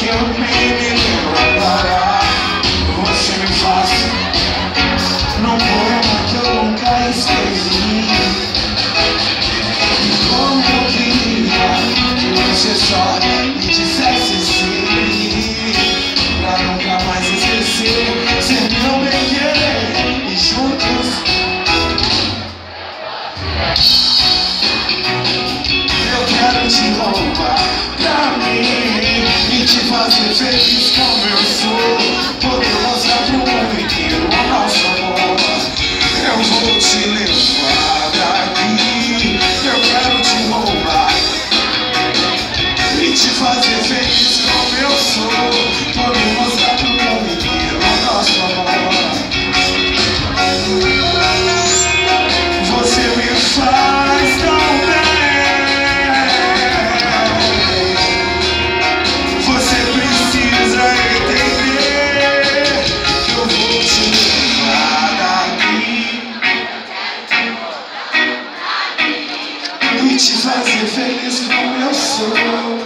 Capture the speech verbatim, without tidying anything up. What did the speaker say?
que eu nem me lembro agora. Você me faz num poema que eu nunca escrevi. E como eu queria que você só me dissesse sim, pra nunca mais esquecer, ser meu bem querer e juntos eu quero te roubar pra mim e te fazer feliz como eu sou. Poder mostrar pro mundo inteiro o nosso amor. Eu vou te levar daqui. Eu quero te roubar e te fazer feliz como eu sou. Poder mostrar pro mundo inteiro o nosso amor. Você me faz tão bem. Você precisa entender que eu vou te levar daqui e te fazer feliz como eu sou.